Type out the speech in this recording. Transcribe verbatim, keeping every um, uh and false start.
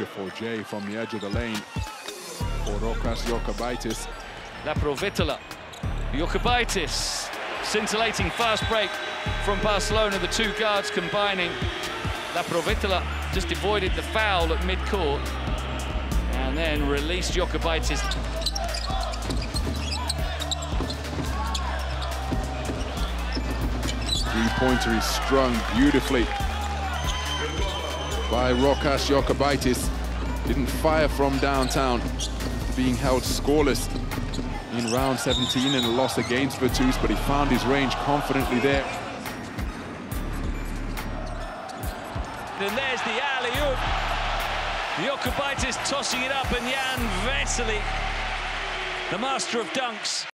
Beautiful J from the edge of the lane for Rokas Jokubaitis. Laprovitola, Jokubaitis, scintillating fast break from Barcelona, the two guards combining. Laprovitola just avoided the foul at mid-court and then released Jokubaitis. Three-pointer is strung beautifully by Rokas Jokubaitis. Didn't fire from downtown, being held scoreless in round seventeen in a loss against Virtus, but he found his range confidently there. And there's the alley-oop. Jokubaitis tossing it up, and Jan Vesely, the master of dunks,